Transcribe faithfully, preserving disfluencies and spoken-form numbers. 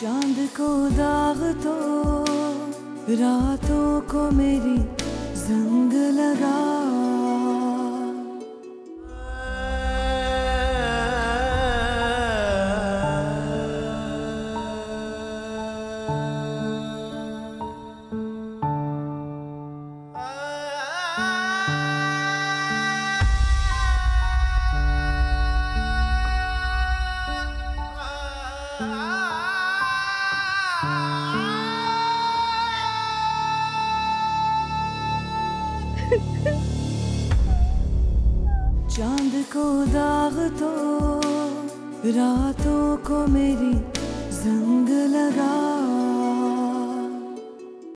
चांद को दाग तो रातों को मेरी जंग लगा। चांद को दाग तो रातों को मेरी जंग लगा।